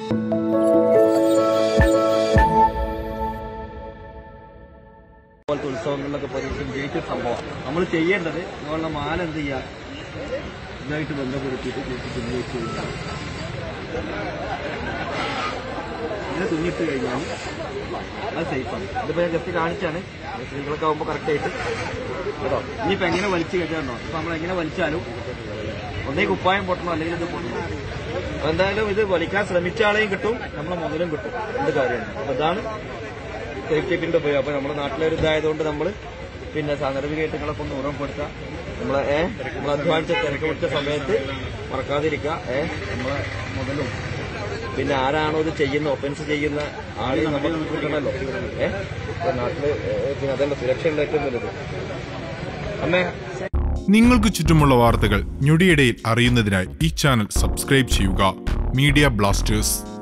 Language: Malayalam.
പോലത്തെ ഉത്സവങ്ങളിലൊക്കെ പരീക്ഷ ജയിച്ച സംഭവം നമ്മൾ ചെയ്യേണ്ടത് നിങ്ങളുടെ മാല എന്ത് ചെയ്യുക ഇതായിട്ട് ബന്ധപ്പെടുത്തിയിട്ട് ജയിച്ചു കഴിഞ്ഞാൽ ഇങ്ങനെ തുന്നിട്ട് കഴിഞ്ഞാൽ അത് സേഫാണ്. ഇതിപ്പോൾ ഞാൻ ജസ്റ്റ് കാണിച്ചാണ്, സ്ത്രീകളൊക്കെ ആകുമ്പോൾ കറക്റ്റായിട്ട് കേട്ടോ. ഇനിയിപ്പോൾ എങ്ങനെ വലിച്ചു കഴിഞ്ഞാൽ ഇപ്പം നമ്മൾ എങ്ങനെ വലിച്ചാലും ഒന്നേ കുപ്പായം പൊട്ടണം അല്ലെങ്കിൽ ഇത് പൊട്ടണം. അപ്പോൾ എന്തായാലും ഇത് വലിക്കാൻ ശ്രമിച്ച ആളെയും കിട്ടും, നമ്മളെ മുതലും കിട്ടും. എന്ത് കാര്യമാണ്. അപ്പോൾ ഇതാണ് സേഫ്റ്റി പിന്നിന്റെ ഉപയോഗം. അപ്പോൾ നമ്മുടെ നാട്ടിലൊരു ഇതായതുകൊണ്ട് നമ്മൾ പിന്നെ സാന്ദർഭികമായിട്ടുകളൊക്കെ ഒന്ന് ഉറപ്പെടുത്താം. നമ്മൾ അധ്വാനിച്ച തിരക്ക് പിടിച്ച സമയത്ത് മറക്കാതിരിക്കുക. നമ്മളെ മുതലും പിന്നെ ആരാണോ ഇത് ചെയ്യുന്ന ഒഫൻസ് ചെയ്യുന്ന ആളെയും നമുക്ക് കിട്ടണമല്ലോ. നാട്ടില് പിന്നെ അതല്ല സുരക്ഷയുള്ള ഏറ്റവും വലുത്. അമ്മേ, നിങ്ങൾക്ക് ചുറ്റുമുള്ള വാർത്തകൾ ഞൊടിയിടയിൽ അറിയുന്നതിനായി ഈ ചാനൽ സബ്സ്ക്രൈബ് ചെയ്യുക. Media Blasters.